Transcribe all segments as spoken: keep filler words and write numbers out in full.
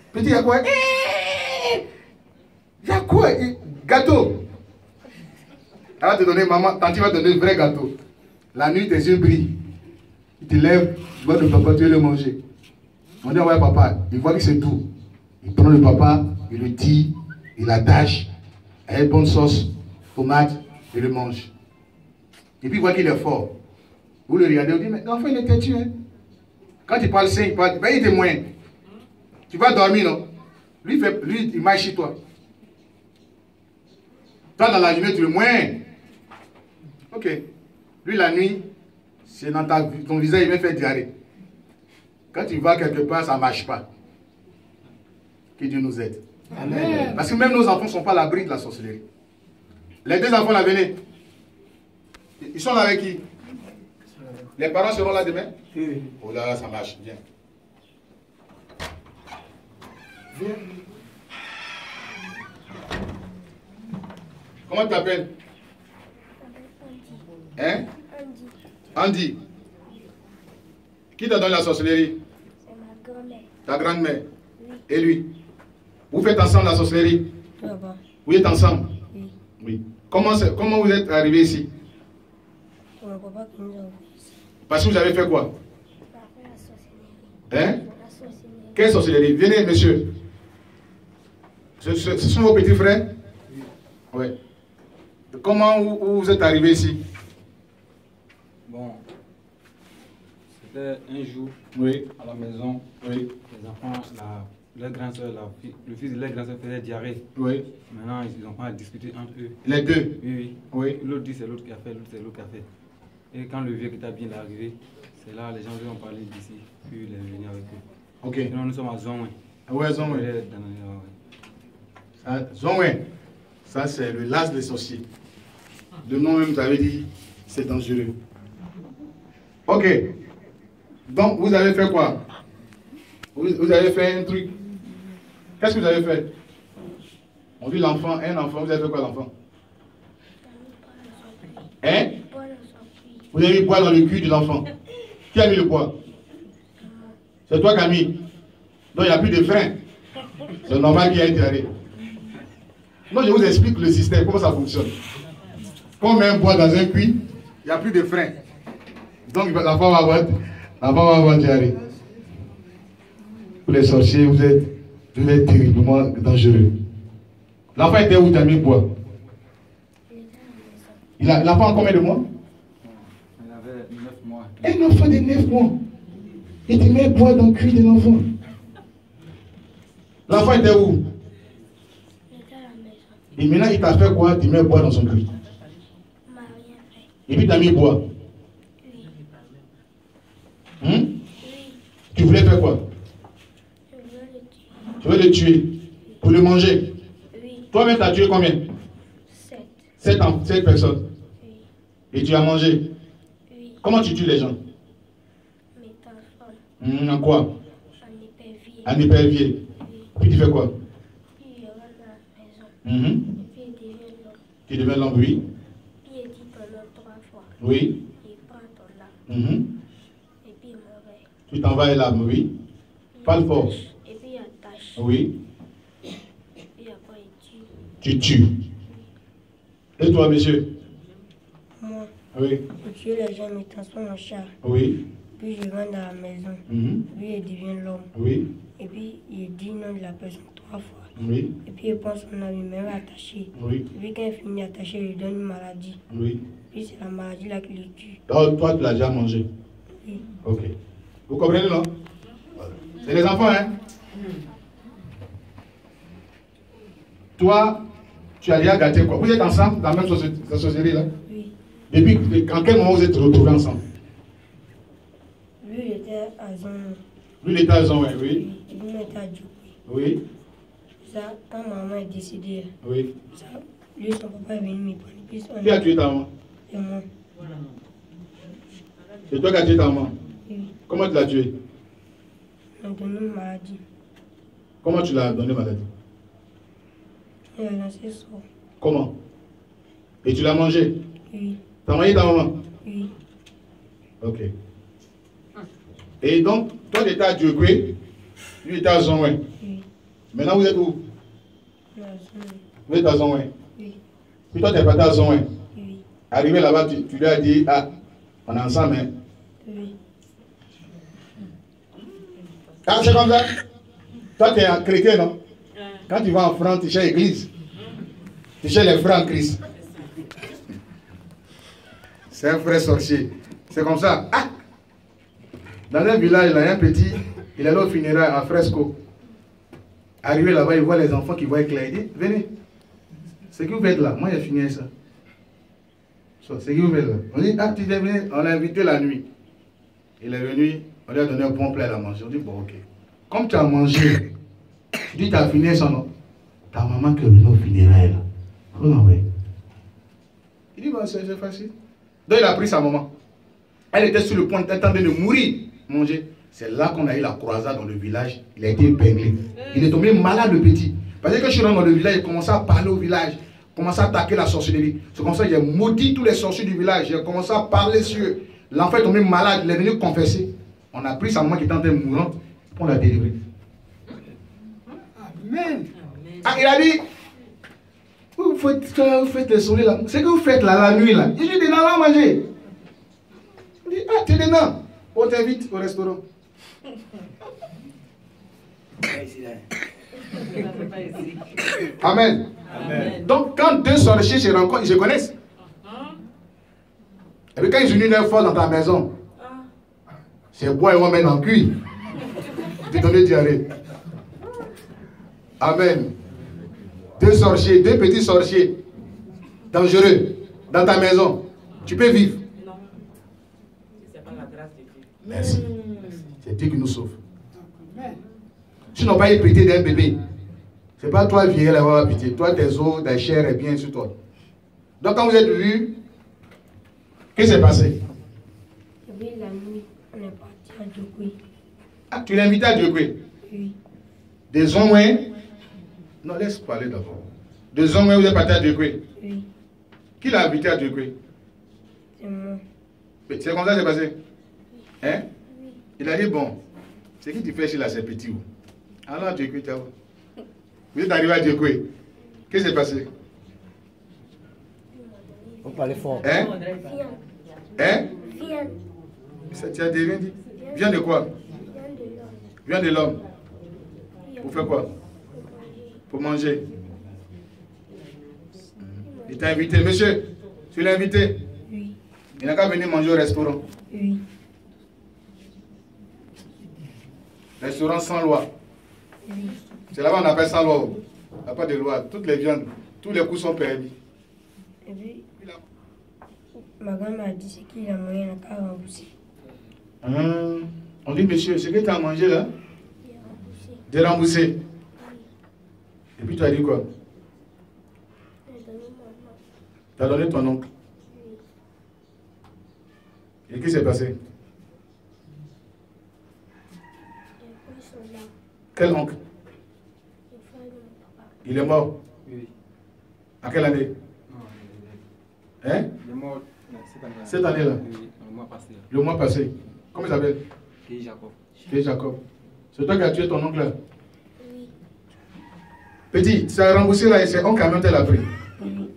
Petit, il y a quoi? Il y a quoi? Gâteau. Elle va te donner, maman, tante va te donner un vrai gâteau. La nuit, tes yeux brillent. Il te lève, tu vois le papa, tu veux le manger. On dit, ouais, papa, il voit que c'est tout. Il prend le papa, il le tire, il l'attache, avec bonne sauce, tomate, il le mange. Et puis il voit qu'il est fort. Vous le regardez, vous dites, mais l'enfant il est têtu. Hein? Quand il parle sain, il parle, ben, il est moins. Tu vas dormir, non? Lui, il fait, lui, il marche chez toi. Toi, dans la journée, tu le moins. Ok. Lui, la nuit, c'est dans ta, ton visage, il vient faire diarrhée. Quand tu vas quelque part, ça ne marche pas. Que Dieu nous aide. Amen. Parce que même nos enfants ne sont pas à l'abri de la sorcellerie. Les deux enfants là, venez. Ils sont là avec qui? Les parents seront là demain? Oui. Oh là, ça marche bien. Viens. Comment tu t'appelles? Hein? Andy. Andy. Qui t'a donné la sorcellerie? C'est ma grand-mère. Ta grand-mère? Oui. Et lui? Vous faites ensemble la sorcellerie? Oui. Vous êtes ensemble? Oui. Oui. Comment, comment vous êtes arrivé ici? C'est mon papa qui nous a envoyés ici. Parce que vous avez fait quoi? On a fait la sorcellerie. Hein? La sorcellerie. Quelle sorcellerie? Venez, monsieur. Ce, ce, ce sont vos petits frères? Oui. Ouais. Comment vous, vous êtes arrivé ici? Bon, c'était un jour, oui, à la maison, oui, les enfants, la, leur grand soeur, la, le fils de leur grand soeur faisait diarrhée. Oui. Maintenant, ils ont pas discuté entre eux. Les deux? Oui, oui. Oui. L'autre dit c'est l'autre qui a fait, l'autre c'est l'autre qui a fait. Et quand le vieux qui t'a bien arrivé, c'est là les gens lui ont parlé d'ici, puis il est venu avec eux. Ok. Sinon, nous sommes à Zonwin. Ouais, Zonwin. Ah, Zonwin, ça c'est le las des sorciers. Le nom même, vous avez dit, c'est dangereux. Ok. Donc, vous avez fait quoi? Vous, vous avez fait un truc. Qu'est-ce que vous avez fait? On dit l'enfant, un enfant, vous avez fait quoi l'enfant? Hein? Vous avez mis le poids dans le cul de l'enfant. Qui a mis le poids? C'est toi qui as mis. Donc, il n'y a plus de frein. C'est normal qu'il y ait intérêt. Non, je vous explique le système, comment ça fonctionne. Quand on met un poids dans un puits, il n'y a plus de frein. Donc, la femme va avoir, la femme va avoir diarrhée. Pour les sorciers, vous êtes, vous êtes terriblement dangereux. L'enfant était où? Tu as mis le poids? Il a, l'enfant a combien de mois? Il avait neuf mois. Un enfant de neuf mois. Il te met un poids dans le cul de l'enfant. L'enfant était où? Et maintenant, il t'a fait quoi? Tu mets bois dans son cul. Et puis, tu as mis bois. Oui. Hum? Oui. Tu voulais faire quoi? Je veux le tuer. Tu veux le tuer? Pour le manger? Oui. Toi-même, tu as tué combien? Sept. Sept, sept personnes. Oui. Et tu as mangé? Oui. Comment tu tues les gens? Mes enfants. Hum, en quoi? En épervier. En épervier. Oui. Puis tu fais quoi? Puis il rentre dans la maison. Hum. Et puis il devient l'homme. Tu deviens l'homme, oui. Puis il dit ton nom trois fois. Oui. Il prend ton âme. Hum. Et puis il m'envoie. Tu t'envoies l'âme, oui. Parle fort. Et puis il attache. Oui. Et puis après il tue. Tu tues. Et toi, monsieur? Moi, Oui. je tue les gens, me transforme en chat. Oui. Puis je rentre dans la maison. Hum. Puis il devient l'homme. Oui. Et puis il dit le nom de la personne trois fois. Oui. Et puis il prend son âme, il me met attaché. Oui. Et puis quand il finit attaché, il lui donne une maladie. Oui. Puis c'est la maladie là qui le tue. Oh, toi, tu l'as déjà mangé. Oui. Ok. Vous comprenez, non? C'est les enfants, hein? Toi, tu as déjà gâté quoi? Vous êtes ensemble dans la même société là? Oui. Depuis, en quel moment vous êtes retrouvés ensemble? Lui, il était à Zon. Lui, il était à Zon, oui. Oui. Et lui, il était à Djoupi. Oui. Ça, quand maman est décédée, Oui. ça, lui, son papa est venu me prendre. Puis on Qui a tué ta maman? Et moi. C'est toi qui as tué ta maman? Oui. Comment tu l'as tué? Il m'a donné une maladie. Comment tu l'as donné maladie? Il a lancé ça. Comment? Et tu l'as mangé? Oui. Tu as mangé ta maman? Oui. Ok. Et donc, toi tu étais à Djoupi, lui était à Zonwin. Oui. Maintenant, vous êtes où? La zone. Vous êtes à Zonwin. Oui. Puis toi, tu es parti à Zonwin. Oui. Arrivé là-bas, tu, tu lui as dit, ah, on est ensemble, hein? Oui. Ah, c'est comme ça? Toi, tu es un chrétien, non? Quand tu vas en France, tu cherches l'église. Tu cherches les frères en Christ. C'est un frère sorcier. C'est comme ça. Ah! Dans un village, là, il y a un petit, il est là au funérailles en fresco. Arrivé là-bas, il voit les enfants qui voient éclairer. Il dit, venez. C'est qui vous faites là? Moi, j'ai fini ça. C'est qui vous faites là? On dit, ah, tu es venu. On l'a invité la nuit. Il est venu, on lui a donné un bon plat à manger. On dit, bon, ok. Comme tu as mangé, tu dis, tu as fini ça, non? Ta maman qui est venue au funérailles là. Faut l'envoyer. Il dit, bah, c'est facile. Donc, il a pris sa maman. Elle était sur le point d'attendre de mourir, manger. C'est là qu'on a eu la croisade dans le village. Il a été épinglé. Il est tombé malade, le petit. Parce que quand je suis rentré dans le village, il commençait à parler au village. Il commençait à attaquer la sorcellerie. C'est comme ça que j'ai maudit tous les sorciers du village. J'ai commencé à parler sur eux. L'enfant est tombé malade. Il est venu confesser. On a pris sa maman qui était en train de mourante pour la délivrer. Amen. Ah, il a dit, vous faites, vous faites les sourires là. C'est que vous faites là la nuit là. Je suis dedans là à manger. Il dit, ah, tu es dedans. On t'invite au restaurant. Amen. Amen. Donc, quand deux sorciers se rencontrent, ils se connaissent. Et puis, quand ils unissent leur force dans ta maison, c'est bois et on met en cuit. Tu donnes diarrhée. Amen. Deux sorciers, deux petits sorciers dangereux dans ta maison. Tu peux vivre. Non. C'est pas la grâce de Dieu. Merci. C'est Dieu qui nous sauve. Tu n'as pas eu pitié d'un bébé. Ce n'est pas toi vieille là avoir pitié. Toi, tes os, ta chair est bien sur toi. Donc, quand vous êtes vus, qu'est-ce qui s'est passé? Et puis la nuit, on est parti à Djokwe. Ah, tu l'as invité à Djokwe? Oui. Des hommes, non, laisse parler d'abord. Des hommes, vous êtes parti à Djokwe? Oui. Qui l'a invité à Djokwe? C'est moi. C'est comme ça que c'est passé? Hein? Il a dit, bon, c'est qui tu fais chez la c'est petit où? Alors, Djokwe, tu vois. Vous êtes arrivé à Djokwe. Qu'est-ce qui s'est passé? On parlait fort. Hein? Viens. Hein? Viens. Ça, tu as rien dit? Viens de quoi? Viens de l'homme. Viens de l'homme. Pour faire quoi? Pour manger. Il t'a invité, monsieur. Tu l'as invité? Oui. Il n'a qu'à venir manger au restaurant. Oui. Restaurant sans loi. Oui. C'est là-bas on appelle sans loi. Il n'y a pas de loi. Toutes les viandes, tous les coups sont permis. Et puis, ma grand-mère a dit c'est qu'il a moyen de qu'à rembourser. Hum. On dit, monsieur, ce que tu as mangé là, Il a remboursé. de rembourser. Et puis tu as dit quoi? Il a donné maman. Tu as donné ton oncle. Et qu'est-ce qui s'est passé? Il a pris son âme. Quel oncle? Le frère de mon papa. Il est mort. Oui. À quelle année? Non, Hein? il est mort cette année. Cette année-là? Oui, le mois passé. Le mois passé. Comment il s'appelle? Et Jacob. C'est Jacob. C'est toi qui as tué ton oncle là? Oui. Petit, ça a remboursé là et c'est oncle camion tel a pris. Oui.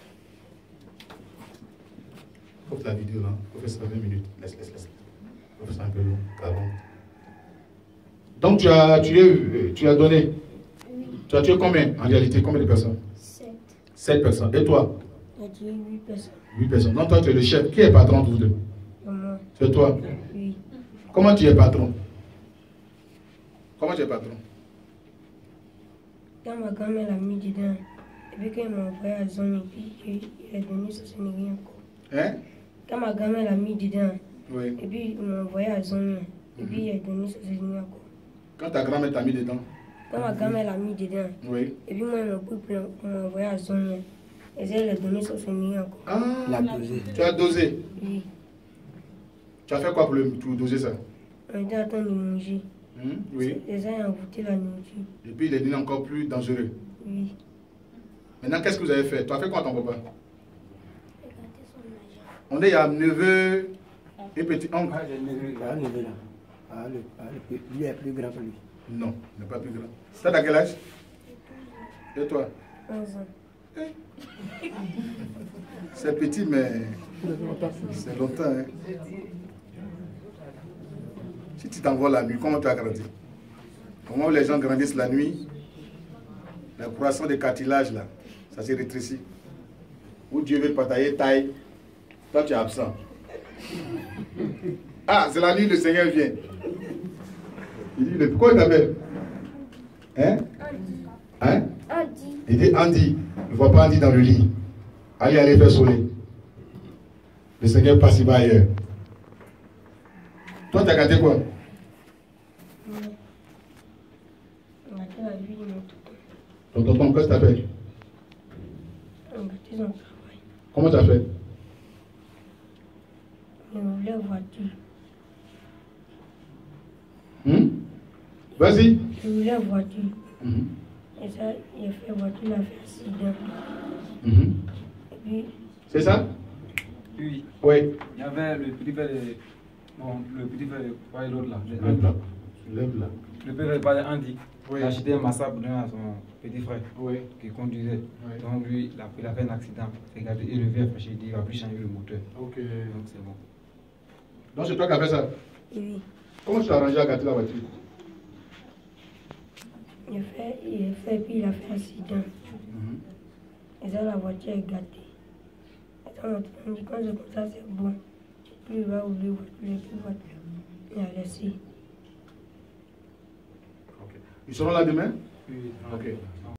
Coupe la vidéo là. Faut faire ça vingt minutes. Laisse, laisse, laisse. Faut faire ça un peu long. quarante. Donc tu as tué, tu as donné. Oui. Tu as tué combien en réalité? Combien de personnes? Sept. Sept personnes. Et toi? Il a tué huit personnes. Huit personnes. Donc toi tu es le chef. Qui est patron de vous deux? Maman. C'est toi. Oui. Comment tu es patron? Comment tu es patron? Quand ma grand-mère l'a mis dedans, et puis quand il m'a envoyé à zone, et puis il a donné ça, ce n'est rien encore. Hein? Quand ma grand-mère l'a mis dedans, Oui. et puis il m'a envoyé à zone, et puis il a donné ça, ce n'est rien encore. Quand ta grand-mère t'a mis dedans? Quand ma grand-mère l'a mis dedans, Oui. et puis moi, il m'a pris pour m'envoyer à zone, et elle a donné ça, ce n'est rien encore. Ah, La dosée. tu as dosé. Oui. Tu as fait quoi pour, le, pour doser ça? On était en train de manger. Hum, Oui. Les gens ont goûté la nourriture. Et puis il est devenu encore plus dangereux. Oui. Maintenant, qu'est-ce que vous avez fait? Tu as fait quoi à ton papa? Regardez son argent. On est, il y a un neveu, un petit oncle. Ah, j'ai une- Ah, le neveu là. Ah, le, ah, le plus- lui est plus grand que lui. Non, il n'est pas plus grand. T'as à quel âge? Et toi? onze ans. C'est petit, mais c'est longtemps. Hein? Si tu t'envoles la nuit, comment tu as grandi? Comment les gens grandissent la nuit? La croissance des cartilages, là, ça s'est rétréci. Où Dieu veut batailler taille, toi tu es absent. Ah, c'est la nuit, le Seigneur vient. Il dit, pourquoi il t'appelle? Hein? Hein? Andy. Il dit, Andy, ne vois pas Andy dans le lit. Allez, allez faire soleil. Le Seigneur passe, il va ailleurs. Toi, tu as gâté quoi? On a gâté la vie de mon tonton. Ton tonton, qu'est-ce que tu as fait? On a gâté son travail. Comment tu as fait? Il voulait voiture. Hmm? Vas-y. Il voulait voiture. Mhm. Et ça, il a fait voiture, il a fait accident. Mhm. Et puis, C'est ça? Oui, Oui. il y avait le petit frère de... Bon, le petit frère de... Pas l'autre là. le- Lève là. Lève là. Le petit frère de Andy. Oui. Il a acheté un massacre pour donner à son petit frère Oui. qui conduisait. Oui. Donc lui, il a, il a fait un accident. Regardez, il revient après, il dit il va plus changer le moteur. Ok. Donc c'est bon. Donc c'est toi qui as fait ça? oui, Comment tu t'es arrangé à gâter la voiture? il a fait, il a fait, puis il a fait accident. Mhm. Et ça, la voiture est gâtée. Et ça, on dit quand c'est comme ça, c'est bon. Puis il va ouvrir la voiture, et puis la voiture, il a laissé. Ok. Ils seront là demain? Oui, Ok.